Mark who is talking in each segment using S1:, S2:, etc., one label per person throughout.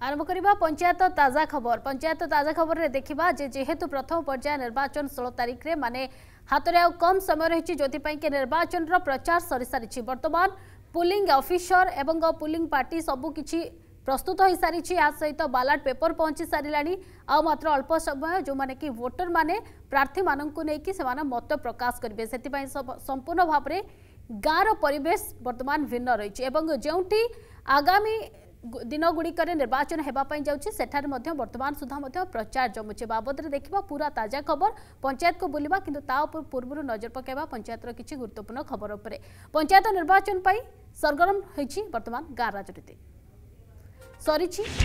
S1: आरंभ करबा पंचायत ताजा खबर। पंचायत ताजा खबर रे देखिबा जेहेतु प्रथम पर्याय निर्वाचन 16 तारिख रे माने हाथ रे कम समय रही जो निर्वाचन प्रचार सरी सारी वर्तमान पुलिंग ऑफिसर एवं पुलिंग पार्टी सबु किछि प्रस्तुत हो सारी सहित बालाट पेपर पहुंची सारा आ मात्र अल्प समय जो माने कि वोटर माने प्रार्थी मानक नहीं मत प्रकाश करेंगे से संपूर्ण भाव में गाँव परिवेश वर्तमान भिन्न रही जोटी आगामी दिन गुड़िक निर्वाचन होगापाई जाऊँगी वर्तमान सुधा प्रचार जमुचे बाबद देखा पूरा ताजा खबर पंचायत को बुलवा किंतु पूर्व नजर पकड़ा पंचायत किसी गुरुत्वपूर्ण खबर उपर पंचायत निर्वाचन सरगरम होती वर्तमान गाँव राजनीति सरी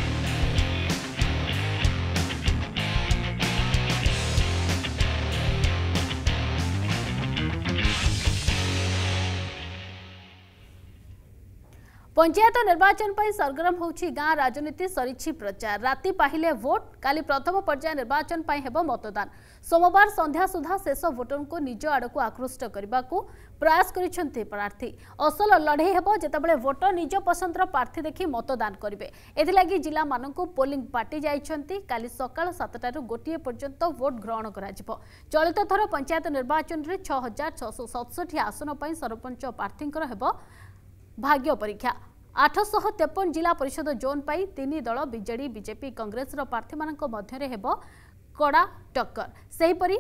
S1: पंचायत निर्वाचन पर सरगरम होची गाँ राजनीति सरी प्रचार राति पाहिले वोट काली प्रथम पर्याय निर्वाचन पर हेबो मतदान सोमवार संध्या सुधा शेष वोटर को निज आड़ को आकृष्ट करने को प्रयास करिसेंति प्रार्थी असल लड़े हेबो जेतेबेले वोटर निज पसंद प्रार्थी देखि मतदान करेंगे एथिलागी जिला मानकु पोलिंग पार्टी जाइछंती काली सकाळ 7टारु गोटिए पर्यंत वोट ग्रहण कराजिबो चलित थर पंचायत निर्वाचन रे 6667 आसन पर सरपंच प्रार्थींकर हेबो भाग्य परीक्षा 853 जिला परिषद जोन पाई 3 दल बीजेडी बीजेपी कांग्रेस प्रार्थी मानक मध्यरे हेबो कड़ा टक्कर सेहीपरि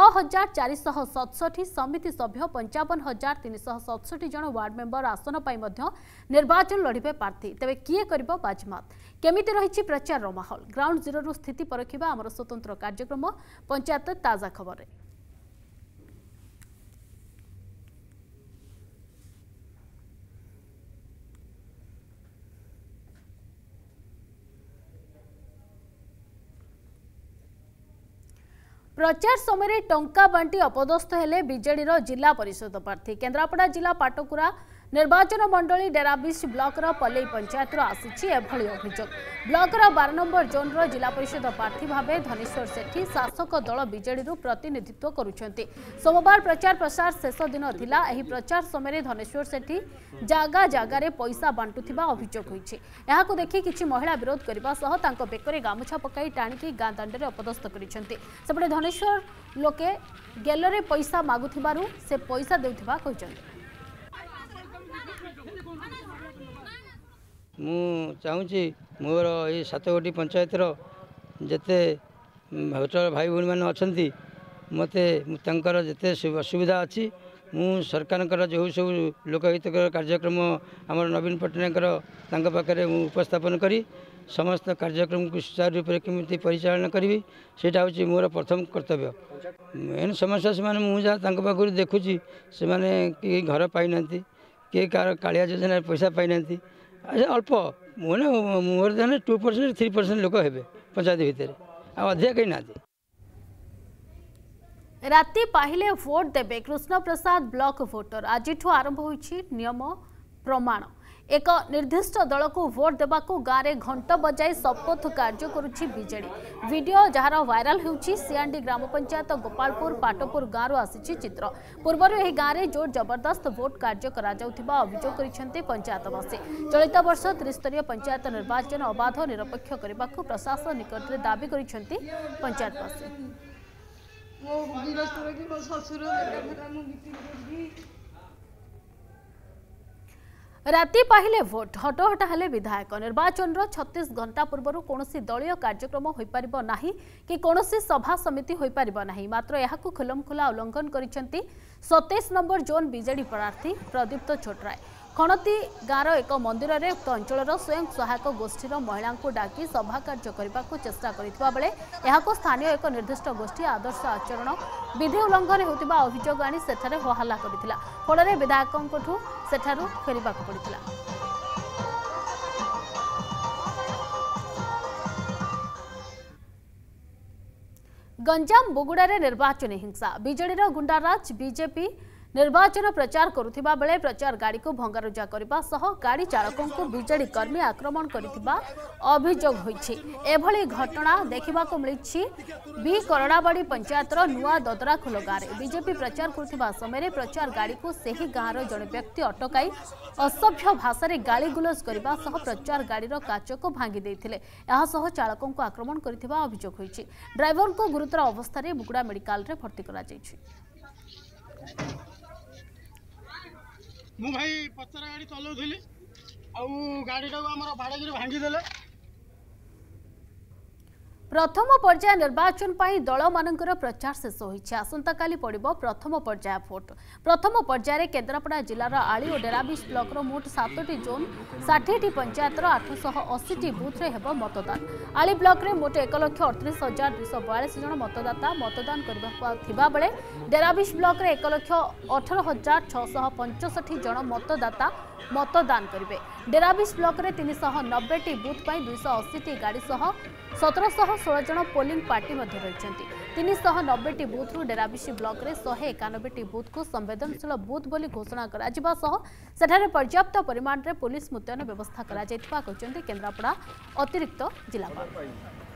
S1: 6467 समिति सभ्य 55367 जन वार्ड मेंबर आसन पाई मध्य निर्वाचन लड़िबे प्रार्थी तेबे किए करिबो बाजमात केमिति रहिछि प्रचार माहौल ग्राउंड जीरो रु स्थिति परखिबा हमर स्वतंत्र कार्यक्रम पंचायत ताजा खबर रे। प्रचार समय टंका बांटी अपदस्थ हेले बीजेडी जिला परिषद प्रार्थी केन्द्रापड़ा जिला पाटकुरा निर्वाचन मंडली डेराबिश ब्लॉकर पल्लई पंचायत आसी अभियोग ब्लॉकर 12 नंबर जोन जिला परिषद प्रार्थी भावे धनेश्वर सेठी शासक दल बीजेडी प्रतिनिधित्व करुछंती सोमवार प्रचार प्रसार शेष दिन थिला एही प्रचार समय धनेश्वर सेठी जागा जागारे पैसा बांटुथिबा अभियोग होईछि एहाकु देखि किछि महिला विरोध करबा सह तांको बेकरे गामुछा पकाई टाणिकी गाँ दांडरे अपदस्थ करिछंती सेपटे धनेश्वर लोके गेलरे पैसा मागुथिबारु से पैसा देउथिबा कहिछंती
S2: मु चाहूँगी मोर ये 7गोटी पंचायतर जिते भोटर भाई भौणी मैंने अच्छा मत जिते असुविधा अच्छी मु सरकार जो सब लोकहित कार्यक्रम आम नवीन पट्टनायक पाखे उपस्थापन करी समस्त कार्यक्रम को सुचारू रूप से परिचालन करी सेटा हूँ मोर प्रथम कर्तव्य एन समस्या से मुझे पाखु देखुची से कि घर पाई किए कार कालिया योजना पैसा पाई अल्प मैंने मोर देने 2% 3% लोक हे पंचायत भितर अधिक कहीं ना
S1: राति पाहिले वोट देबे कृष्ण प्रसाद ब्लॉक वोटर आज आरंभ होइछि नियम प्रमाण एक निर्दिष्ट दल को वोट देवा गाँव में घंट बजाई शपथ कार्य करुछि बीजेडी वीडियो जार वायरल होउछि सियांडी ग्राम पंचायत गोपालपुर पाटपुर गाँव आसी चित्र पूर्वर यह गाँव में जोर जबरदस्त वोट कार्य करा जाउथिबा अभियोग करिसेंति पंचायतवासी चलित वर्ष त्रिस्तरीय पंचायत निर्वाचन अबाध निरपेक्ष करने को प्रशासन निकट में दाबी करिसेंति पंचायतवासी राति पाहिले वोट हटहटा हेले विधायक निर्वाचन 36 घंटा पूर्व कौन दलीय कार्यक्रम हो पार ना कि कौन सभा समिति हो पार ना मात्र यह खुलमखुला उल्लंघन करिसेंति 27 नंबर जोन बीजेडी प्रार्थी प्रदीप्त छोटराय खणती गाँव एक मंदिर में उक्त अंचल स्वयं सहायक गोष्ठीर महिला डाकी सभा कार्य करने को चेष्टा करथिबा बेले यहाको स्थानीय एक निर्दिष्ट गोष्ठी आदर्श आचरण विधि उल्लंघन होतिबा अभियोग आनी सेठारे हल्ला करथिला फଳରେ विधायकंठू सेठारु फेरिबाक पड़िथिला। गंजाम बुगुड़ा निर्वाचन हिंसा बीजेडी गुंडाराज बीजेपी निर्वाचन प्रचार करुथिबा बेले प्रचार गाड़ी को भंगारुजा करबा सह गाड़ी चालकों को बीजेडी कर्मी आक्रमण करिथिबा अभियोग होईछि। एभली घटना देखिबा को मिलिछि बी करणाबाड़ी पंचायतर नुआ ददराखोल गाँव में बीजेपी प्रचार करुथिबा समय प्रचार गाड़ी को सही गाँवर जड़े व्यक्ति अटकाई असभ्य भाषा रे गाली गुलज करबा सह प्रचार गाड़ीर काच को भांगी देथिले। एहा सह चालकों को आक्रमण करिथिबा अभियोग होईछि। ड्राइवर को गुरुतर अवस्था रे बुगुड़ा मेडिकल रे भर्ती करा जायछि।
S3: मु भाई पचरा गाड़ी चलाउଥିଲି आउ गाड़ीटा हमर भाड़ागिरी भांगी देले।
S1: प्रथम पर्याय निर्वाचन पर दल मानकर प्रचार शेष होइछि। आसंता काली पड़िबो प्रथम पर्याय भोट। प्रथम पर्याय रे केन्द्रापड़ा जिलार आली और डेराबिश ब्लॉक मोट 7टी जोन 60टी पंचायतर 880टी बूथ रे हेबो मतदान। आली ब्लॉक रे मोट 1,38,242 जन मतदाता मतदान करबा थिबा बेले डेराबिश ब्लॉक रे 1,18,665 जन मतदाता मतदान करिवे। डेराबिश ब्लॉक रे 390टी बूथ पर 280टी गाड़ी सह 1716 जन पोलिंग पार्टी मध्य रहिसेंती। 390टी बूथ रु डेराबिश ब्लॉक रे 191टी बूथ को संवेदनशील बूथ बोली घोषणा करा जिबा सह सेठारे पर्याप्त परिमाण रे पुलिस मुतयन व्यवस्था करा जायतिबा कहचंती केन्द्रापड़ा अतिरिक्त जिलापाल।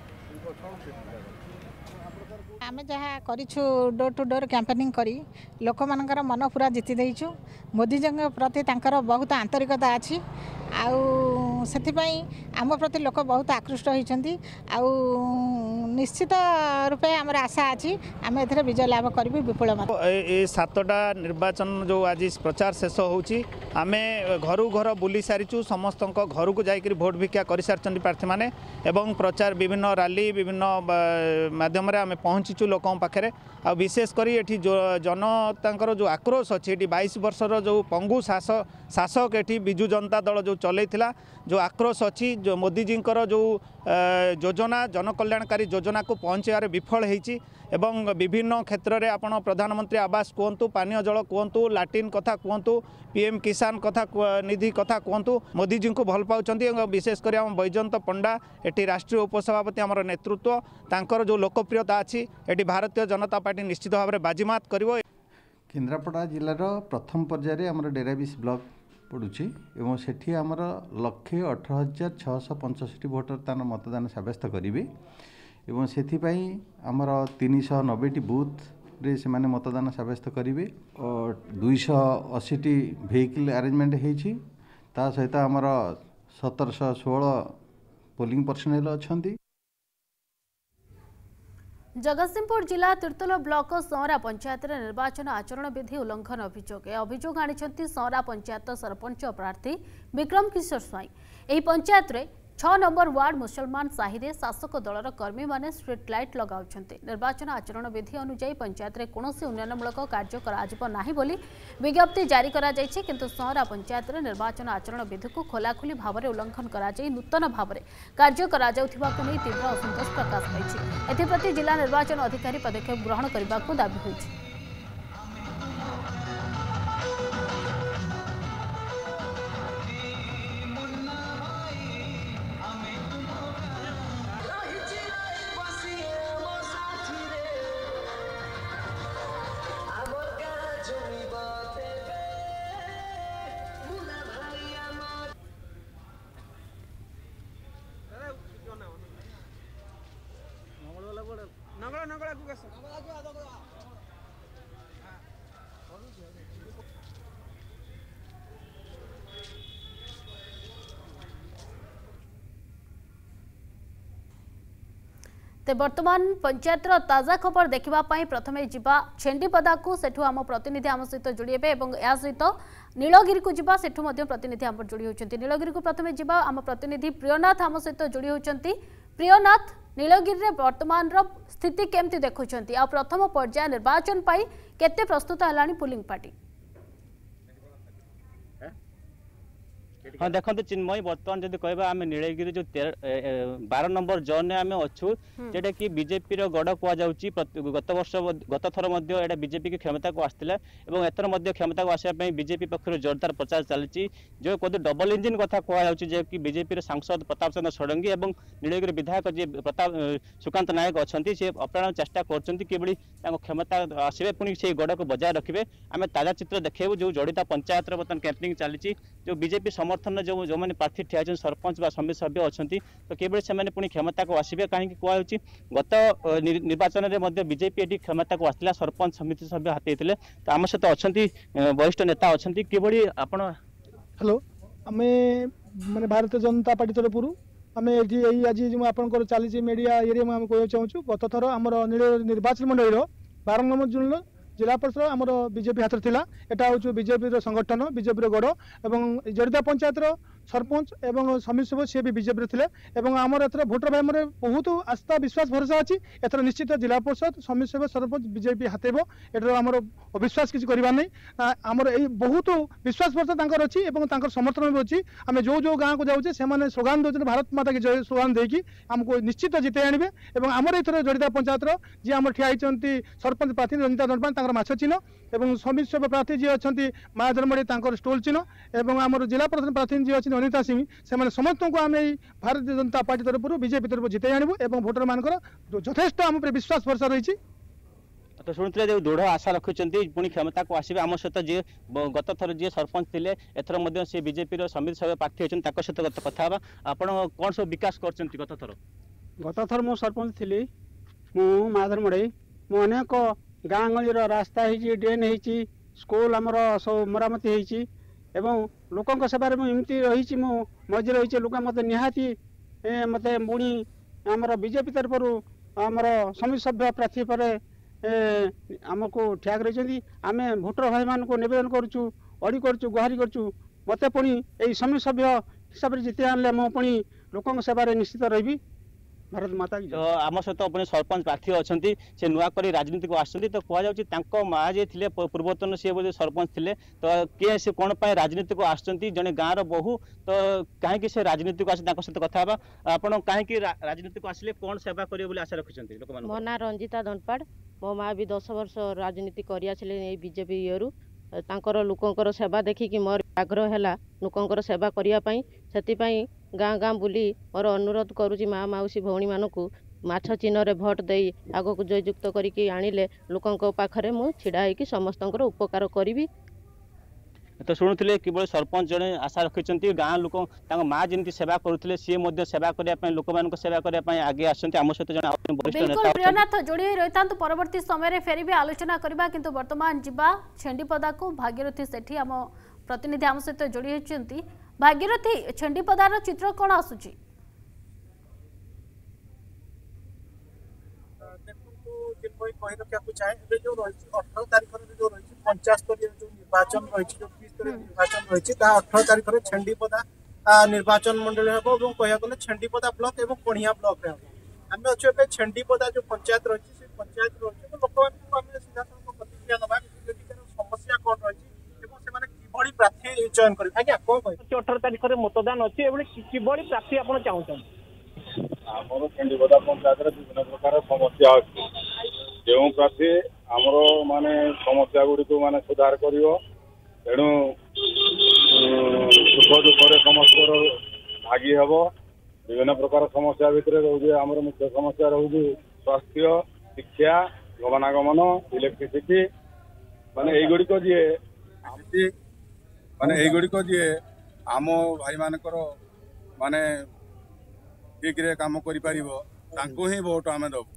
S4: आमे जहाँ करिछु डोर टू डोर कैंपेनिंग करी लोक मानकर मन पूरा जीति देइछु। मोदी जी प्रति तांकर बहुत आंतरिकता अछि आउ सेथिपाई आम प्रति लोक बहुत आकृष्ट होइछंती आउ निश्चित रूपे हमर आशा अछि आमे एथरे विजय लाभ करबी विपुल मात्रा।
S5: ए 7टा निर्वाचन जो आज प्रचार शेष होउची आमे घरु घर बुली सारिछु। समस्त घर को जाइकरी भोट भिक्षा कर सारछंती प्रार्थी माने एवं प्रचार विभिन्न रैली विभिन्न माध्यम रे आमे पहुंचीछु लोकों पाखरे। आ विशेष करी एठी जो जनतांकर जो आक्रोश अछि एठी 22 वर्षर जो पंगु शासक एठी बिजु जनता दल जो चलैथिला जो आक्रोश अछि जो मोदी जींकर जो योजना जनकल्याणकारी योजना को पहुँचार विफल होइछि एवं विभिन्न क्षेत्र में आपण प्रधानमंत्री आवास कहतु पानीय जल कहतु लाट्रिन कथा कहतु पीएम किसान कथा निधि कथा कहतु मोदी जी को भल पाउछंती। विशेषकर आम बैजयंत पंडा एटी राष्ट्रीय उपसभापति आमर नेतृत्व तांकर जो लोकप्रियता अच्छी एटी भारतीय जनता पार्टी निश्चित भाव में बाजीमात करिवो।
S6: केन्द्रापड़ा जिलार प्रथम पर्यायर आमर डेराबिश ब्लॉक पड़ुछि एवं सेठी आमर 1,18,665 भोटर तार मतदान सब्यस्त करेंगे एवं सेथिपाई आमर 390टी बूथ रे से माने मतदान सब्यस्त करेंगे और 280टी वेहिकल अरेंजमेंट होइछि। ता सहित आमर 1716 पोलिंग पर्सनेल अछंती।
S1: जगतसिंहपुर जिला तिर्तोल ब्लॉक सौरा पंचायत निर्वाचन आचरण विधि उल्लंघन अभियोग आनी सौरा पंचायत सरपंच प्रार्थी विक्रम किशोर स्वाई। एही पंचायत रे 6 नंबर वार्ड मुसलमान साहि रे शासक दलर कर्मी माने स्ट्रीट लाइट लगाउछन्ते। निर्वाचन आचरण विधि अनुसार पंचायत रे कोनोसी उन्नयनमूलक कार्य कराजिबो नाही बोली विज्ञप्ति जारी करा जायछि किंतु सौरा पंचायत रे निर्वाचन आचरण विधि को खोलाखोली भाव में उल्लंघन करा जाय नूतन भाव में कार्य करा जाउथिबा को नै तीव्र असंतोष प्रकाश पाइछि। एथिप्रति जिला निर्वाचन अधिकारी पदक्षेप ग्रहण करबा को दाबी होइछि। ते वर्तमान पंचायतर ताजा खबर देखा प्रथमे जीवा छेंडीपदा को सेठू आम प्रतिनिधि आम सहित जोड़े या सहित नीलगिरी को जीवा सेठू प्रतिनिधि आम जोड़ी होती। नीलगिरी को प्रथमे जीवा आम प्रतिनिधि प्रियनाथ आम सहित जोड़ी होती। प्रियनाथ, नीलगिरी रे वर्तमान स्थिति केमती देखुंट आ प्रथम पर्याय निर्वाचन पाई केते प्रस्तुत है पोलिंग पार्टी?
S7: हाँ देखते चिन्मयी बर्तमान जब कह आम नीलगिरी जो 12 नंबर जोन में आम अच्छू जेटा कि बीजेपी गढ़ कहुच्छी गत थर बीजेपी की क्षमता को आसाला एथर क्षमता को आसपा बीजेपी पक्ष जोरदार प्रचार चली जो कहते डबल इंजिन कथा कहुच्छे कि बीजेपी सांसद प्रताप चंद्र षडंगी और नीलगिरी विधायक जी प्रताप सुकांत नायक अच्छा सी अप्राण चेष्टा कर क्षमता आसवे पुणी से गढ़ को बजाय रखिए आम ताजा चित्र देखू जो जड़िता पंचायत बर्तमान कैंपिंग चली जो बीजेपी समर्थन जो जो मैंने प्रार्थी ठिया सरपंच समिति सभ्य अच्छा तो किभली से पुणी क्षमता को आसवे कहीं कहुच्छी गत निर्वाचन में बीजेपी ये क्षमता को आसला सरपंच समिति सभ्य हाथी तो आम सहित अच्छा वरिष्ठ नेता अच्छा किभली आपण
S3: हेलो आम माने भारतीय जनता पार्टी तरफ आम ये आज जो आप चली मीडिया ये कह चाहूँ गत थर आम निर्वाचन मंडल 12 नंबर जून जिला परिषद आमर बीजेपी हाथ थिला एटा हूँ बीजेपी संगठन बीजेपी गढ़ एवं जड़िता पंचायत सरपंच एवं समिति सभ्य सी भी बीजेपी थे आमर एथर भोटर भाई मैंने बहुत आस्था विश्वास भरोसा अच्छी एथर निश्चित जिला परिषद समिति सभ्य सरपंच बीजेपी हाथेब एटर आमर अविश्वास किसी करवार नहीं आमर यही बहुत विश्वास भरोसा अच्छी और समर्थन भी अच्छी आम जो जो गाँव को जाऊे से स्लोगान दौरान भारत माता की जय स्लोगान देकी आमको निश्चित जिते आणवे और आमर ये जड़िता पंचायत जी आम ठिया सरपंच प्रार्थी रंजिता दंडपान माछ चिन्ह और समिति सभ्य प्रार्थी जी अच्छा माँ धर्मड़ी स्टोल चिन्ह और आम जिला परिषद प्रार्थी जी अच्छी अनिता सिंह से समस्त को आम भारतीय जनता पार्टी तरफ बीजेपी तरफ जिते आणवु और भोटर मान यथेष्ट आम विश्वास भरोसा रही
S7: तो शुणुते जो दृढ़ आशा रखुच्च पुणी क्षमता को आसवे आम सहित जी गत थर जी सरपंच थे एथर सी बीजेपी समिति सभ्य प्रार्थी अच्छा सहित कथा आप कौन सब विकास कर
S8: गत थर मो सरपंच थी मु माधरमड़े मु अनेक गाँ गली रास्ता ड्रेन हो स्कूल आमर सब मरामती होती एवं लोकों सेवार मुझे रही मझे रही लोक मत निहाती मत पुणी आमर बीजेपी तरफ आमर समिति सभ्य प्रार्थी पर आमको ठिया रही आम भोटर भाई मान को नवेदन करुँ अड़ी करुँ गुहारी करुँ मत पुणी यही समिति सभ्य हिसाब से जिते आनले मु पुणी लोकों सेवार निश्चित रही भारत माता की।
S7: तो आम सहित अपने सरपंच प्रार्थी अच्छा से नुआ कर राजनीति को आसती तो कहु माँ जी थे पूर्वतन सी बोले सरपंच थे तो किए से कौन पाए राजनीति को आसुँच जड़े गाँव बहु तो कहीं से राजनीति को आसे सहित कथा आप कहीं राजनीति को आसिले कौन सेवा करेंगे आशा रखुच्च लोक
S9: मो ना रंजिता दंडपाड़ मो माँ भी 10 वर्ष राजनीति कर बीजेपी इयरु तांकर लोकंकर सेवा देखिकी मोर आग्रह है लोकंकर सेवा करने से गाँ गाँ बुली मोर अनुरोध करुँची माँ मौसी भौणी मानू माछ चिन्ह भोट दे आग को जययुक्त करके आणिले लोकों पाखरे मु छिड़ा होगी समस्त उपकार करी।
S7: तो शुणुले केवल सरपंच जड़े आशा रखिंट गाँ लोक माँ जमी सेवा करुले सी सेवा करने लोक मान सेवा करने आगे आम सहित
S1: बिल्कुल प्रियनाथ जोड़ी रही परवर्ती समय फेर आलोचना करवा किंतु वर्तमान जीवा छेंडीपदा को भागीरथी सेठी आम प्रतिनिधि आम सहित जोड़ी होती भागीरथी छेंडीपदार चित्र कौन आसूची
S10: कही रखा चाहे जो रही 18 तारीख जो रही पंचायत स्तरीय जो निर्वाचन रही जो निर्वाचन रही 18 तारीख में छेंडीपदा निर्वाचन मंडल हम और कह गले छेंडीपदा ब्लॉक और कणिया ब्लॉक आम अच्छे छेंडीपदा जो पंचायत रही पंचायत रही तो लोक सीधा प्रतिक्रिया नवा समस्या कौन रही प्रार्थी चयन कर 18 तारीख में मतदान अच्छी किभली प्रार्थी आप चाहते
S11: आमर छेंडीपदा पंचायत विभिन्न प्रकार समस्या अच्छी जो प्रार्थी आमर माने समस्या गुड़िक माने सुधार कर तेणु सुख दुखे समस्त भागी हम विभिन्न प्रकार समस्या भितर रोचे आमर मुख्य समस्या रोचे स्वास्थ्य शिक्षा गमनागमन इलेक्ट्रिसिटी माने युड़िक जी माने युड़िक जी आम भाई मानकर माने ठीक काम कर भोट आम दबू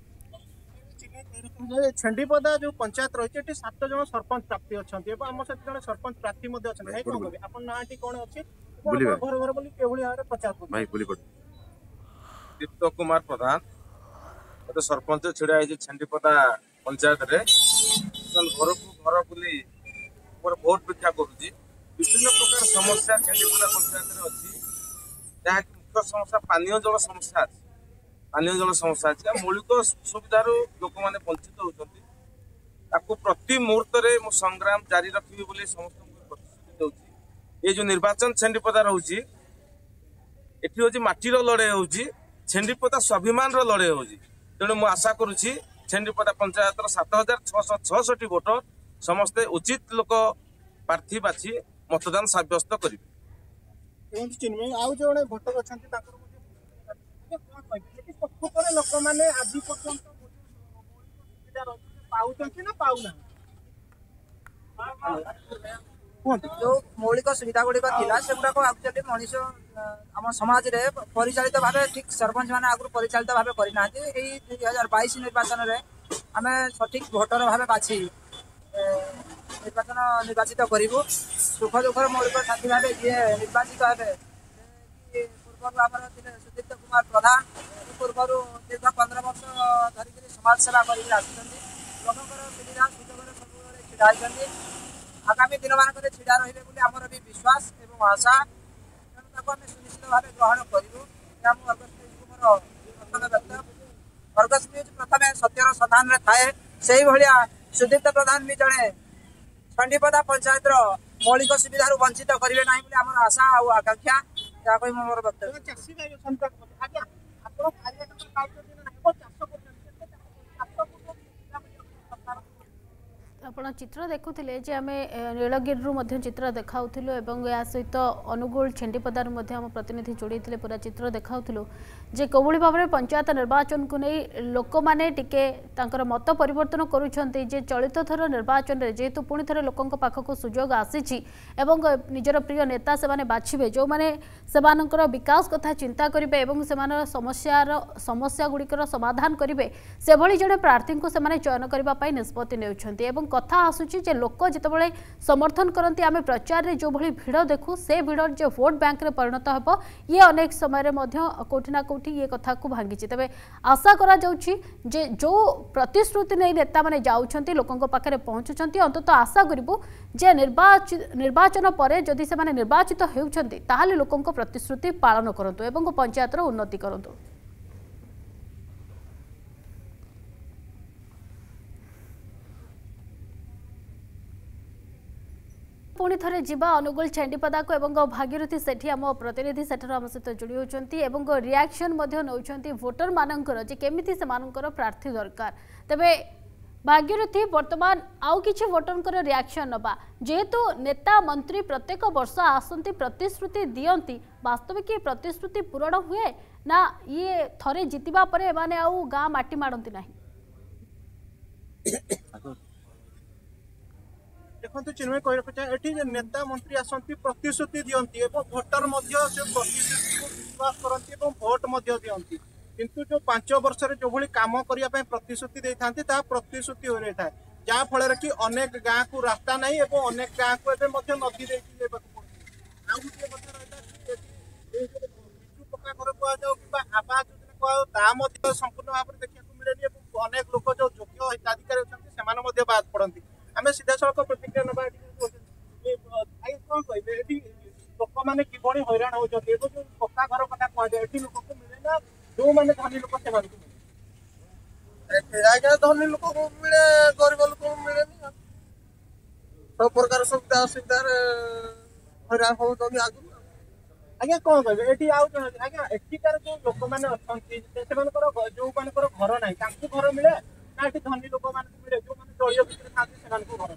S10: छेंडीपदा जो पंचायत रही 7 जन सरपंच प्रार्थी अच्छा आम सहित जन सरपंच प्रार्थी अच्छा ना कौन अच्छे घर घर बोली प्रचार
S11: दीप्त कुमार प्रधान गोटे सरपंच छिड़ा छेंडीपदा पंचायत रे घर को घर बुली भोट भिक्षा करुँच विभिन्न प्रकार समस्या छेंडीपदा पंचायत अच्छी जहाँ मुख्य समस्या पानीय जल समस्या अच्छी पानीय जल समस्या अच्छी मौलिक सुविधार लोक मैंने वंचित होती प्रति मुहूर्त में संग्राम जारी रखी समस्त प्रतिश्रुति दूसरी
S12: ये जो निर्वाचन छेंडीपदा रोचे एटी हूँ माटीर लड़े हो छेंडीपदा स्वाभिमान लड़े हो तेणु मुझे आशा करुच्ची छेंडीपदा पंचायत 7666 भोटर समस्ते उचित लोक प्रार्थी बाछी मतदान सब्यस्त करेंगे।
S10: आउ जो भोटर अच्छा लोक मैंने आज
S13: जो मौलिक सुविधा गुड़िक से गुड़ाक एक्चुअली मनीष आम समाज रे परिचालित भाव ठीक सरपंच मैंने आगु परिचालित भाव करना 2022 निर्वाचन में आम सठिक भोटर भाव बाछी निर्वाचित करूँ सुख दुखर मौलिक साथी भाव जी निर्वाचित हे पूर्व आम सुदीप्त कुमार प्रधान पूर्व दीर्घ 15 वर्ष धरिक समाज सेवा कर लोक सुविधा सुजोग सब छिड़ा आगामी दिन मान छिड़ा रे आमर भी विश्वास और आशा तेणु आम सुनिश्चित भाव ग्रहण करूँ अर्गस न्यूज प्रथम सत्यर सधान थाए से भाया सुदीप्त प्रधान भी जड़े छंडीपदा पंचायत मौलिक सुविधा वंचित करेंगे ना आम आशा और आकांक्षा या कोई मोर वक्तव्य
S1: आपण चित्र देखुले जे आम नीलगिरी चित्र देखाऊलु एवं या सहित अनुगुल छेंडीपदार आम प्रतिनिधि जोड़ी पूरा चित्र देखाऊलु जे कौली भाव में पंचायत निर्वाचन को नहीं लोक मैंने टिके मत परिवर्तन करुँचे जे चलित थर निर्वाचन में जेहेतु पुणी थे लोकों पाखक सुजोग आसी निजर प्रिय नेता से बाछिबे जो मैंने से विकास कथा चिंता करेंगे और समस्या गुड़िकर समाधान करेंगे से भली जड़े प्रार्थी को से चयन करने निष्पत्ति नेउछंती कथा आसूची जे लोक जितेबाला समर्थन करती आम प्रचार में जो भली भिड़ देखू से भिड़ जो भोट बैंक में परिणत हो ये अनेक समय कौटि ना कौटि ये कथा को भांगी तेज आशा करा जे जो प्रतिश्रुति नहीं नेता मैंने जाऊँच लोकों पाखे पहुँचुंट अंततः आशा करूँ जे निर्वाचन पर जदि से निर्वाचित होती लोकों प्रतिश्रुति पालन करूँ एवं पंचायत उन्नति करूँ। पुणी थे जीवा अनुगुल छेंडीपदा को एवं भागीरथी सेठी आम प्रतिनिधि सेठार आम सहित जोड़ी होती रिएक्शन नौकरी भोटर मानकर जे केमिति से मानकर प्रार्थी दरकार तेबे भागीरथी वर्तमान आउ किछि भोटर रिएक्शन नबा जेहेतु नेता मंत्री प्रत्येक वर्ष आसंती प्रतिश्रुति दियंती वास्तविक कि प्रतिश्रुति पूरण हुए ना ये थरे जितिबा परे माने आउ गाँ माटी मारती नहीं।
S10: देखो चिन्मय कह रखा ये नेता मंत्री आसती प्रतिश्रुति दियंती भोटर प्रतिश्रुति को विश्वास करती भोट दियंती किंतु जो 5 वर्ष जो भाई काम करने प्रतिश्रुति दे था प्रतिश्रुति हो रही है जहाँ फल कि अनेक गाँव को रास्ता नहीं अनेक गाँव को नदी विजु पक्का घर कहु कि आवास योजना कहु संपूर्ण भाव में देखा मिले अनेक लोक जो योग्य हिताधिकारी अच्छा से बाद पड़ती आम सीधा सड़क प्रतिक्रिया ना कौन कहे लोक मैंने किभली हैरान होती जो पक्का घर कथा कहुए लोक को मिले ना जो मैंने धनी लोक से आज्ञा धनी लोक को मिले गरीब लोक को मिले सब प्रकार सुविधा असुविधा हैरान हो आज्ञा कौन कहे ये आज्ञा एठिकार जो लोक मैंने अच्छा जो घर ना घर मिले ना धनी लोक मान मिले जो दलियों भितर था गरीब लोक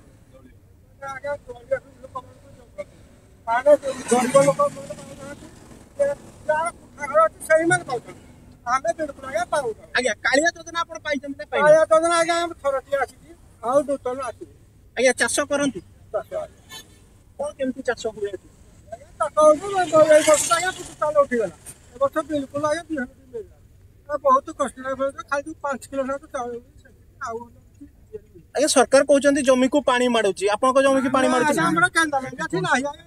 S10: आज्ञा कालिया योजना कालिया योजना आज्ञा थरटी आसी नूतन आस आज्ञा चाष करती कौन केमती चाष हुए उठीगला वर्ष बिल्कुल आज्ञा बिहन बहुत कष्ट खाली 5 किलो चाउल आज्ञा सरकार कहते जमी को पानी माड़ुची आपन जमी की पानी माड़ुची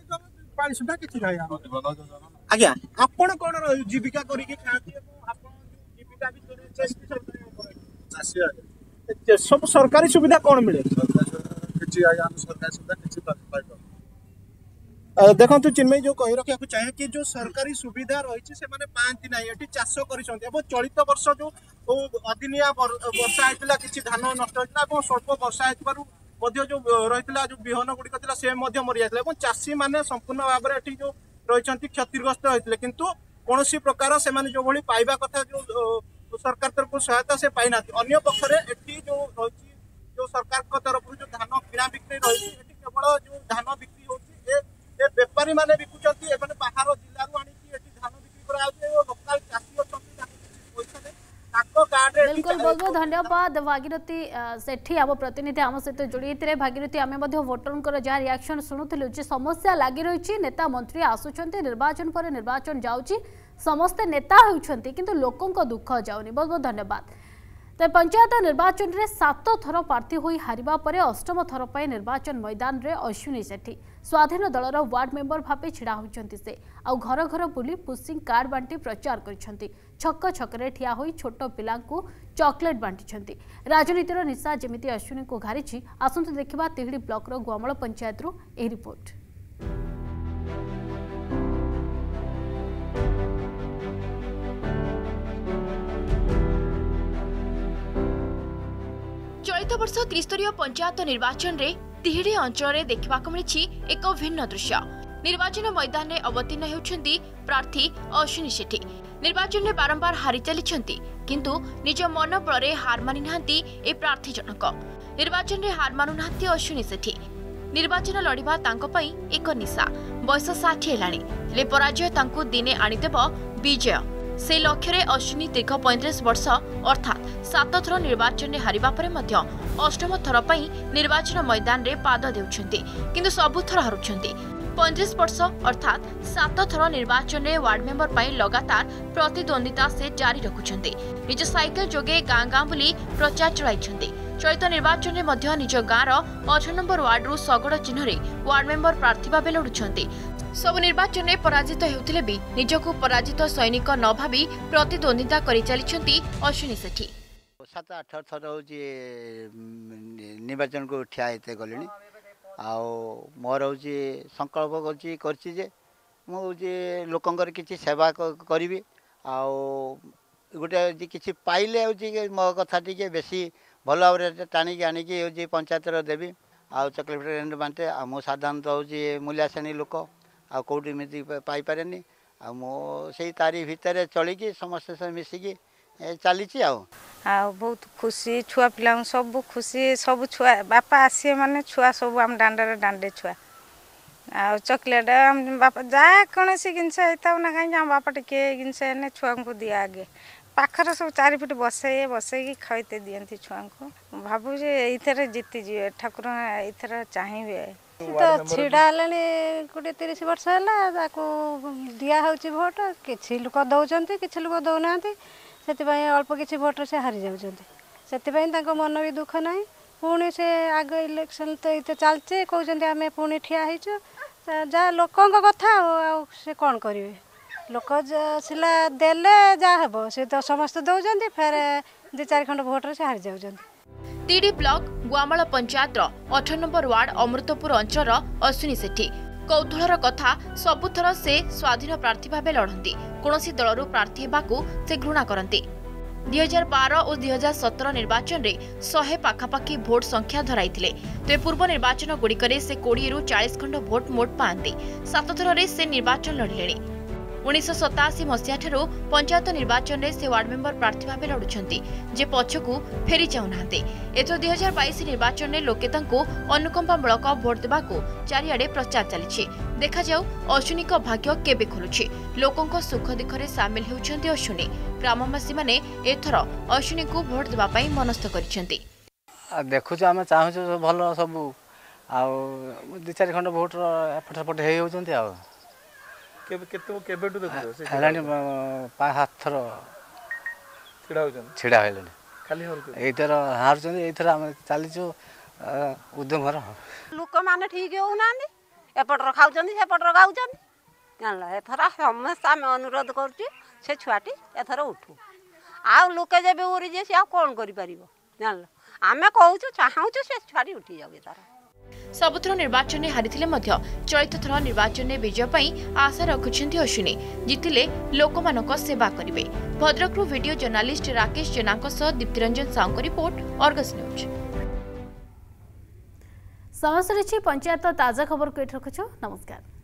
S10: आज्ञा आपण कौन जीविका करके सब सरकारी सुविधा कौन मिले देखो चिन्मय जो कही रखा चाहे कि जो सरकारी सुविधा रही से पाती ना ये चाष कर चलित वर्ष जो अदिनिया वर्षा होता कि धान नष्ट होता स्वल्प वर्षा जो रही जो विहन गुड़िक से मरी जाता चाषी मैंने संपूर्ण भाव में जो रही क्षतिग्रस्त होते किंतु कौन प्रकार से जो भली पाइबा कथा जो सरकार तरफ सहायता से पाई ना अन्य पक्षरे जो रही जो सरकार तरफ जो धान किणा बिक्री रही केवल जो धान बिक्री होती बेपारी मैंने बिकुंट बाहर जिलू आनी धान बिक्री कराई लोकाल चाषी अच्छा
S1: बिल्कुल बहुत बहुत धन्यवाद भागीरथी सेठी आम प्रतिनिधि आम सहित जोड़ी भागीरथी आम भोटर जहाँ रिएक्शन शुणुलु समस्या लगी रही नेता मंत्री आसुंच निर्वाचन पर निर्वाचन जाऊँगी समस्ते नेता होती किंतु लोकों दुख जाऊनी बहुत बहुत धन्यवाद। तो पंचायत निर्वाचन में 7 थर प्रार्थी होई हारिबा परे 8म थर पर निर्वाचन मैदान रे अश्विनी सेठी स्वाधीन दलर वार्ड मेंबर भावे छिड़ा होइछंती से आउ घर घर बुली पुशिंग कार्ड बांटी प्रचार करिछंती छक छकरे ठिया होई छोट पिलांकु चॉकलेट बांटिछंती राजनीतिर निशा जेमिति अश्विनी को घारिछि आसंतु देखिबा तिहिडी ब्लॉक रो गुआमळ पंचायत रो ए रिपोर्ट।
S14: चलित वर्ष त्रिस्तरीय पंचायत निर्वाचन रे तिहिडी अंचल देखा मिली एक भिन्न दृश्य। निर्वाचन मैदान में अवतीर्ण होउछंती प्रार्थी अश्विनी सेठी निर्वाचन में बारंबार हारी चली किंतु निज मन बल हार मानि नांती ए प्रार्थी जनक निर्वाचन में हार मानु नांती अश्विनी सेठी निर्वाचन लड़िबा तांको पई एक निशा बयस 60 हेलाणी ले पराजय तांको दिने आनीदेब विजय से लक्ष्य अश्विनी दीर्घ 35 वर्ष अर्थात 7 थर निर्वाचन में हारिबा परे मध्य 8म थर पई निर्वाचन मैदान रे पाद देउछंती किंतु सबु थर हारुछंती 35 वर्ष अर्थात 7 थर निर्वाचन में वार्ड मेंबर पई लगातार प्रतिद्वंदिता से जारी रखुछंती निज साइकेल जोगे गाँ गाँ बुली प्रचार चलाइछंती चलित निर्वाचन में मध्य निज गाँर 8 नंबर वार्ड रु सगड़ चिन्ह वार्ड मेंबर प्रार्थी भाव लड़ुछंती सब निर्वाचन में पराजित होउथिले भी निजको पराजित सैनिक न भावी प्रतिद्वंदिता करि चलिछंती अश्विनी सेठी
S15: 7-8 थर होची निर्वाचन को ठिया हेते गलिनी आ मोर होची संकल्प करछि जे मो होची लोकंकर किछि सेवा करिवि आ गोटे किछि पाइले होची मो कथा टिके बेसी भल भाव टाणी आनी होची पंचायत देवी आ चॉकलेट बांटे आ मो साधारणतः होची मूल्या श्रेणी लोक आ कौटी मिति पाई पारेनी आ मो सेई तारी भितर चलिकी समस्त से मिसिकी चली
S16: बहुत खुशी छुआ पिला सब खुशी सब छुआ बापा आसी माने छुआ सब आम डांडे डांडे छुआ आ चॉकलेट बापा जा कौन सी जिनस होता ना कहीं आम बापा टे जिनस ने छुआ को दिया आगे पाखर सब 4 फुट बसई बसई खाइते दियंती छुआ को भाबू जे एथरे जीति जीवे ठाकुर एथरे चाहिए तो छिड़ा गोटे 30 वर्ष है दिया होची भोट किसी लोक दौरान किसी लोक दौना से अल्प किसी भोट से हारी जाती मन भी दुख ना पुणी से आग इलेक्शन तो ये चलते कहते आम पुणी ठिया जा लोकों कथा से कौन करेंगे लोक सिला देले जा हेब से तो समस्त दौरान फेर 2-4 खंड भोट से हारी जाती
S14: Tihidi block Guamal panchayat 8 number ward Amritpur अंचल अश्विनी सेठी कौतूहलर कथा सबुथर से स्वाधीन प्रार्थी भाव लड़ती कौनसी दलरू प्रार्थी हेबाकू से घृणा करती 2012 और 2017 निर्वाचन में 100 पाखापाखि भोट संख्या धराइथिले तो पूर्व निर्वाचन गुड़िकरे से 20 ରୁ 40 खंड भोट मोट पाती 7 थर से निर्वाचन लड़िले 1987 मसीहा ठारू पंचायत निर्वाचन में से वार्ड मेंबर प्रार्थी भाव लड़ुछंती जे पछकू फेरी जाऊना एथर 2022 निर्वाचन में लोके तांको अनुकंपामूलक भोट देबाकू चारिआडे प्रचार चली देखा जाऊ अश्विनी का भाग्य केबे खोलुछि लोकों सुख दुखरे सामिल होउछंती अश्विनी ग्रामवासी माने एथर अश्विनी को भोट देबा पई मनस्थ करिसेंती
S17: देखु आम चाहूँ भल सब आ 2-4 खंड भोट एपट सेपट हे होउछंती आ
S18: केबेटू देखो
S17: हेलानी 5-7 थर छिड़ा हेलानी
S18: खाली हरु
S17: एथर हारछंती एथर हम चलीछु उद्यम घर
S19: लोक माने ठीक होउना एपटर खाउछंती सेपटर गाउछंती जानला एथर समस्त आम अनुरोध करछि से छुआटी एथर उठू आ लोके जेबे उरी जे से आ कोन करि परिबो जानला आमे कहूछु चाहूछु से छुआटी उठी जाबे तार
S14: सबुथर निर्वाचन में हारिथिले मध्य चलित थर निर्वाचन में विजय पई आशा रखुछंती अश्विनी जितिले लोकमानक सेवा करिवे भद्रकरू वीडियो जर्नलिस्ट राकेश जेना सह Diptiranjan Sahu report Argus news.
S1: समस्त रही पंचायत ताजा खबर को ये रखुछ। नमस्कार।